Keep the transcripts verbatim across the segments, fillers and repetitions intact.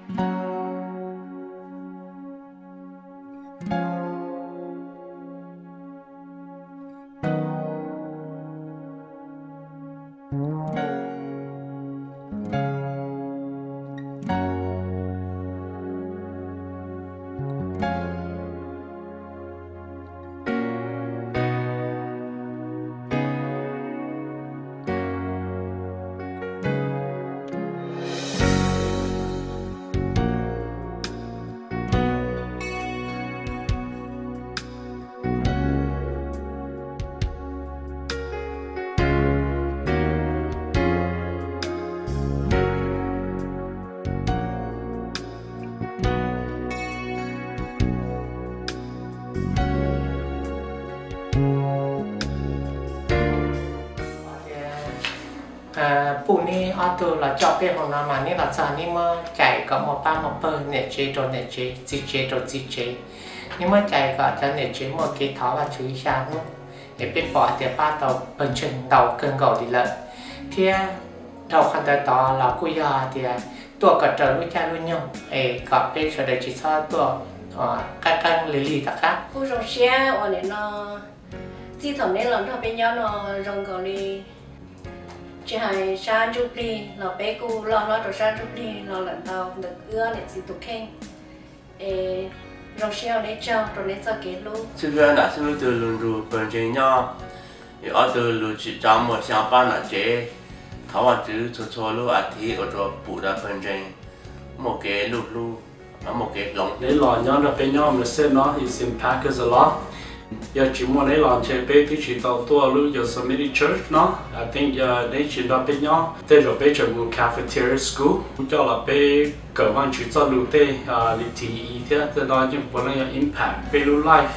phụ ni ở từ là cho cái hôm nào mà ni là sao ni mà chạy có một ba một bơ nè chế rồi nè chế gì chế rồi gì chế nhưng mà chạy có cho nè chế một cái tháo là chữ sao luôn để biết bỏ thì ba tàu bên trên đầu cơn gầu đi lợi thì đầu khăn tới đó là cúi giờ thìตัวก็จะรู้จักรู้ยังเอ๋ก็เป็นส่วนใดที่ชอบตัวการการลิลี่ตะครับผู้ชมเชียร์วันนี้เนาะที่ถมนี้เราทำเป็นย้อนเนาะรองเกาหลีจะให้ชาจุบลีเราไปกูเราเราตัวชาจุบลีเราหลังเตาเด็กเอื้อเนี่ยสิตุกเข่งเอ๋รองเชียร์เนี่ยเจ้าตัวนี้จะเกิดลูก这个那是对轮住本身呀，有二对路去找么上班那些。เขาว่าจื้อชัวชัวลูกอาทิตย์ก็จะปูดาเป็นใจโมเกลูกลูกแล้วโมเกลง lấy lò nhon là bên nhau mình xem nó is impact us a lot giờ chỉ muốn lấy lò chơi bé thì chỉ tàu tua lúc giờ so many church nó I think giờ lấy chỉ đó bên nhau thế rồi bé chơi một cafeteria school cho là bé cởi văn chỉ cho lúc thế lịch thị thế thế đó chỉ muốn là impact bé lúc life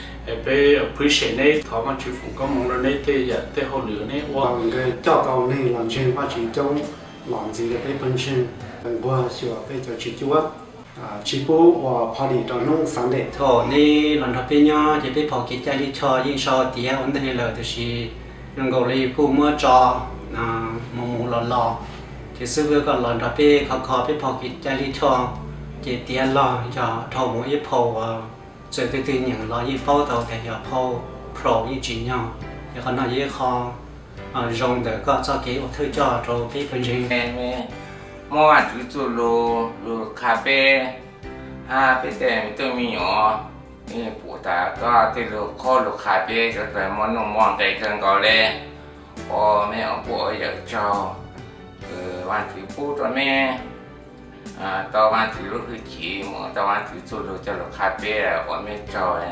bé appreciate này thọ mà chú phụ có mong là này thế giờ thế hồ lửa này làm cái cho tàu này làm chuyện phát triển trong làm gì cái bên trên bên qua sửa bây giờ chỉ chú á chỉ bố và party trong nông sản đấy thôi này làm thật bên nhau thì bé phò cái trái đi cho những sao tiền ổn định là thì chỉ dùng gọi là phụ mua cho à mong mong lò lò thì xưa vừa còn làm thật bé khó khó bé phò cái trái đi cho chỉ tiền lò cho thầu một ít phò rồi từ từ những lo như phô tàu thì giờ phô pro như chỉ nhau thì còn nói như kho dùng để có cho cái thứ cho rồi cái phần gì mẹ mua ăn chú chú lô lô cà phê ha bây giờ tôi mi nhỏนี่ปู่ตาก็ที่ลูกข้อลูกคาเฟ่จะเป็นมอนมอนใจเกินก็เลยพอแม่เอาปู่อยากเจ้าคือวันที่ปู่ตัวแม่ตอนวันที่ลูกคือขี่หมอตอนวันที่จูลูกจะลูกคาเฟ่ว่าไม่จอย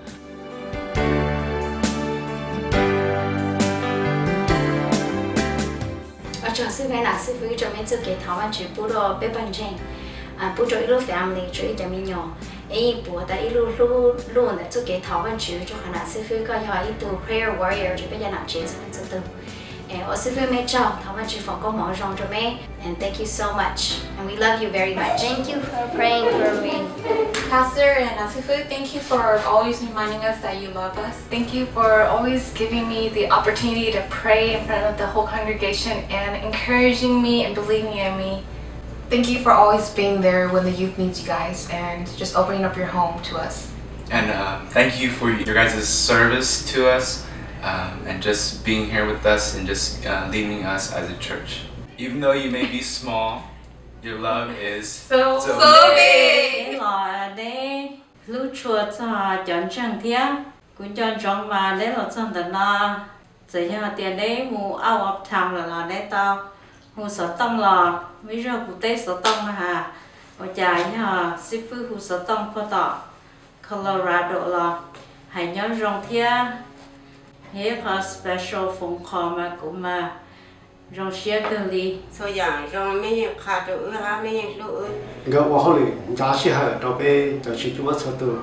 ở chỗ sư về là sư phụ cho mình tự kể thảo văn chữ bố đồ bé bằng trên à bố cho ít lúc family cho ít cho mình nhỏ ấy bố ta ít lúc lúc lúc này tự kể thảo văn chữ cho khả năng sư phụ có nhỏ ít từ prayer warrior cho bây giờ làm chế cho mình tự ở sư phụ mẹ cho thảo văn chữ phòng có món rong cho mẹ and thank you so much and we love you very much. Thank you for praying for me, Pastor and Asifu. Thank you for always reminding us that you love us. Thank you for always giving me the opportunity to pray in front of the whole congregation and encouraging me and believing in me. Thank you for always being there when the youth needs you guys and just opening up your home to us. And uh, thank you for your guys' service to us um, and just being here with us and just uh, leading us as a church. Even though you may be small, your love is so, so, so big. Để lò để lúc chùa cho chọn chẳng thiết cũng chọn trong và để lò chọn tận nó giờ cho tiền đấy mù out of town là lò để tao mù sở tông lò mấy giờ cụ tế sở tông hà ở dài nha sư phụ cụ sở tông phò tọ Colorado lò hãy nhớ rong thiết hết có special phone call mà cũng mà rong xe cơ li so dạng rong mấy những khá đồ ha mấy những đồ cái qua hồi giá trị hay đó bé giá trị chú sao từ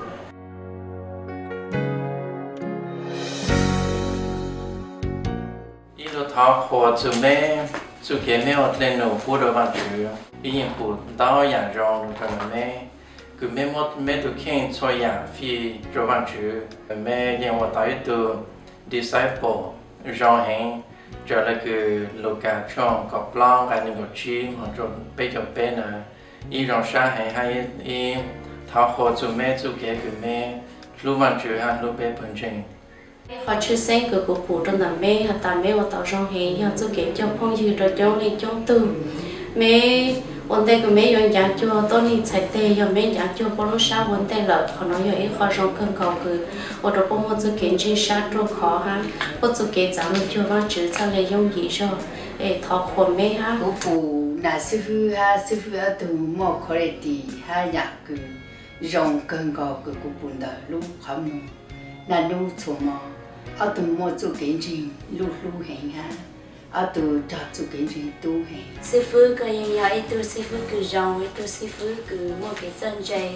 ít lúc tháo khó chú mẹ chú kia mẹ ở lên nấu phụ đồ văn chữ bây giờ phụ tao dạng rong cho mẹ cứ mẹ một mẹ tụi khen cho dạng phi đồ văn chữ mẹยังว่าตายตัว disciple รองแห่งcho là cái location có plan cái những cái chi mà cho bây giờ bên là 一种山还还一桃花做咩做嘅嘅咩，路完住下路边本身。 họ chưa xem cái cuộc phụ trong tầm mê hoặc tầm mê vào tàu sông hè họ chưa kể cho phong dư rồi cho lên cho tư mê vấn đề của mê yon giá cho tôi đi chạy tê yon mê giá cho bao lâu sau vấn đề là họ nói yon khó rong cân cầu cứ ở đó bao một chưa kể chỉ sát rồi khó ha bao chưa kể giảm được cho nó chữ sao lại dùng gì rồi để thọ khôn mê ha cuộc phụ là sư phụ ha sư phụ ở từ mò khó để đi ha nhạc cứ rong cân cầu cứ cuộc buồn đời lúc khó mua là lúc chỗ mà ở từ một chỗ kiến gì lúc lúc hành ha ở từ chợ chỗ kiến gì tu hành sư phụ có những nhà ít tu sư phụ cứ rong ít tu sư phụ cứ một cái chân dây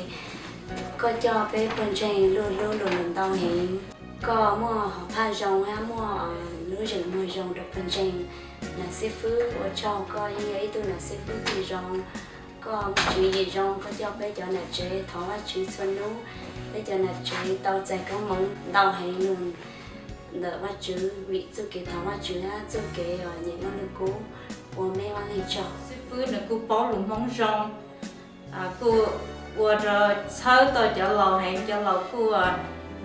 có cho bé con dây luôn luôn luôn mình tao hành có mua họ pha rong ha mua nữ rừng mua rong được con dây là sư phụ ở cho có những nhà ít tu là sư phụ cứ rong có chuyện gì rong có cho bé cho là chơi thọ chuyện xuân nú bây giờ là chơi tao chạy có mong tao hay luôn đỡ bắt chữ vị chú kế thảo bắt chữ á chú kế ở những con được cú của mẹ ăn hình trò sư phụ là cú bỏ lủng mong rong à cú vừa rồi sau tôi cho lò hẹn cho lò cú à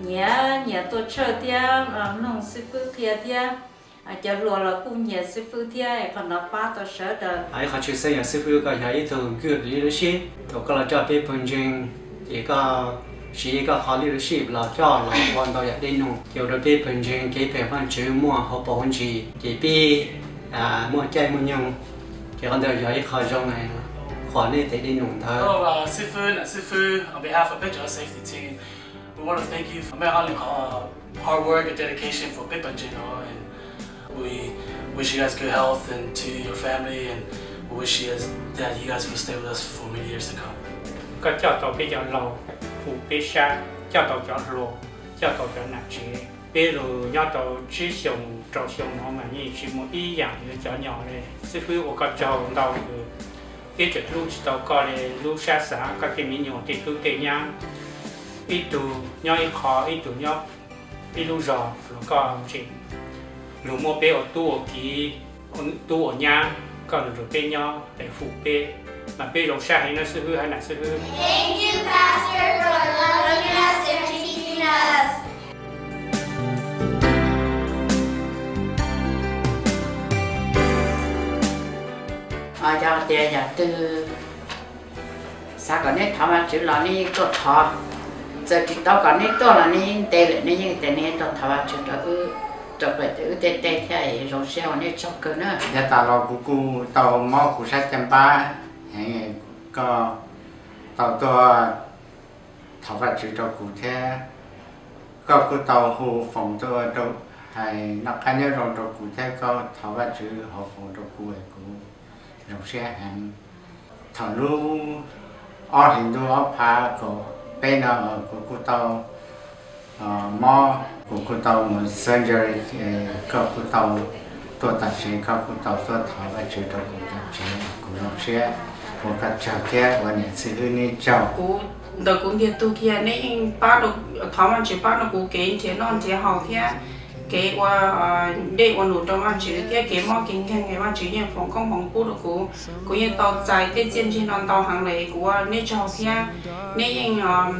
nhớ nhớ tôi chơi thia nông sư phụ thia thia à cho lò là cú nhớ sư phụ thia còn nó ba tôi sợ đời ai họ chưa xây nhà sư phụ có nhà thường cứ đi được xí tôi có là cho bé phần trình chỉ có chỉ có họ leadership là cho là hoàn toàn đi nung kiểu đó bị phần trình cái phần văn chữ mua họ bảo hành gì chỉ bị à mua chạy mua nhung cái con đời giỏi khó trong này khó nên thấy đi nung thôi. Oh, Sifu and Sifu, on behalf of Picture Safety Team, we want to thank you for your hard work and dedication for Pipanjin, and we wish you guys good health and to your family, and we wish you guys that you guys will stay with us for many years to come. Có cho tàu bây giờ lâu phụ bê xa cho tàu cho lô cho tàu cho nặng chế bê lô nhau tàu chỉ dùng trò dùng nó mà như chỉ một ý dạng như cho nhỏ này sư phụ của các cháu tàu cái chuyện lúc tàu có này lúc xa xa các cái mình nhỏ thì cứ kể nhau ít tù nhau ít khó ít tù nhau ít lúc giò nó có chỉ lúc mua bê ở tu ở ký tu ở nhà còn rồi bê nhau để phụ bê mà bây giờ xa hay nó sư hư hay là sư hư. Thank you, Pastor, for loving us and teaching us. À, giờ thì giờ từ sao cái này thằng mà chữ là này có thọ, giờ chỉ tao cái này to là này tê lại này nhưng tê này tao thằng mà chữ đó cứ chụp lại từ tê tê thế rồi sao này chọc cơ nữa. Giờ tao lo cú cú tao mò cú sát trăm ba. Hay có tàu to thảo vật chữ cho cụ thể có cái tàu hồ phòng cho cho hay nắp cái nhớ rồi cho cụ thể có thảo vật chữ hồ phòng cho cụ ấy cụ rồi sẽ hành thằng lu ở hình đồ ở phá của bên nào của cụ tàu mò của cụ tàu một surgery có cụ tàu tôi tập sĩ có cụ tàu tôi thảo vật chữ cho cụ tập sĩ cụ rồi sẽ một cái chào kia và những sự hư ní chào cú đầu cú địa tu kia nên ba được tháo ăn chỉ ba được cú kế chế non chế hậu kia kế qua để qua nụ trong ăn chỉ kia kế mò kinh khen cái ăn chỉ như phòng công phòng cú được cú cú như tàu dài tết trên trên non tàu hàng lệ cú nên chào kia nên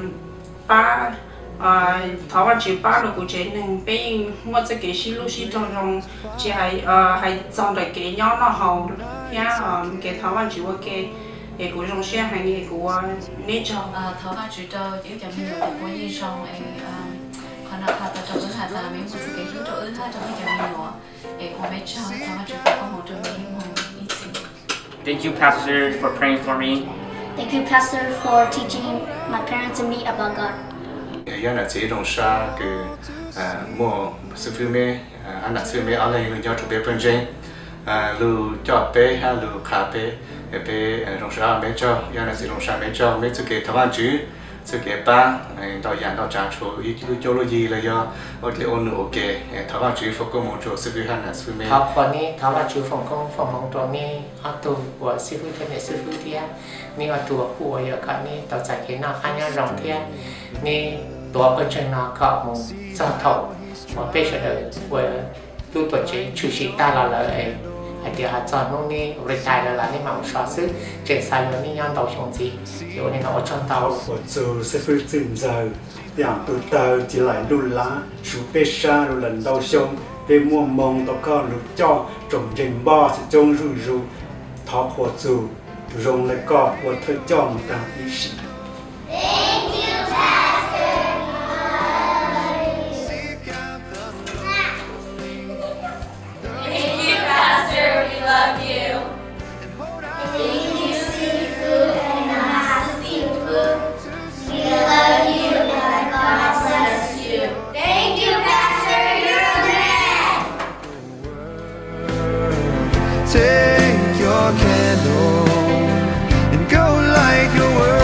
ba tháo ăn chỉ ba được cú chế nên bên mua cái kế xí lu xí trong trong chỉ hay hay trong đại kế nhỏ nó hậu kia kế tháo ăn chỉ qua kế cái của trong xe hàng gì của nét cho thọ ba chữ cho chỉ cho mình được của gì xong em còn là thọ cho ứng hạt là mình muốn sự cái hướng cho ứng hạt cho mình cho mình nữa em không biết cho thọ ba chữ có một trong những món ít gì. Thank you, Pastor, for praying for me. Thank you, Pastor, for teaching my parents and me about God. Giờ là chỉ trong xa cái mua sư phụ mẹ anh là sư mẹ ở đây người cho tụi bé phân tranh lu cho bé hay lu khá bé bé trong xã mấy cho giờ là chỉ trong xã mấy cho mấy sự kiện thằng anh chứ sự kiện ba tao dàn tao trả số ý lu cho lu gì là do ở đây ôn nụ ok thằng anh chứ phục công một chỗ sư phụ hay là sư mẹ thằng con này thằng anh chứ phục công phục công chỗ này ở tù của sư phụ thế này sư phụ thế này ở tù của giờ cái này tao giải cái nào anh nhớ rộng thế nàyตัวเป็นเช่นนั้นก็มุ่งจะถอดมาเป็นเช่นนั้นว่าตัวตัวเจชูชิตาละเลย thì hạt chọn nông ni retire là nên mà một số sự trẻ sai rồi nên nhon đầu xuống gì kiểu nên nó ở trong tàu của chú sẽ phải dừng giờอย่างตัวเตอจะไหลลุนล้าชูเปชาลุลันดาวชงเป็นมัวมองตะก้อนลุจ่อจงเริงบ่อจะจงรูรูท้อหัวจูรงและก็หัวเธอจ้องตามอีสิ Thank you, Pastor. Thank you, Pastor. We love you. Thank you, Sifu and Master Sifu. We love you and God bless you. Thank you, Pastor. You're the man. Take your candle and go light your world.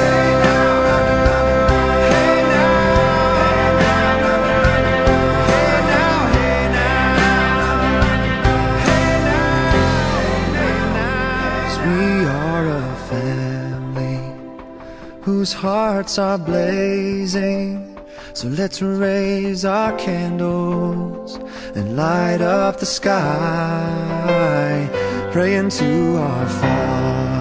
Whose hearts are blazing, so let's raise our candles and light up the sky, praying to our Father.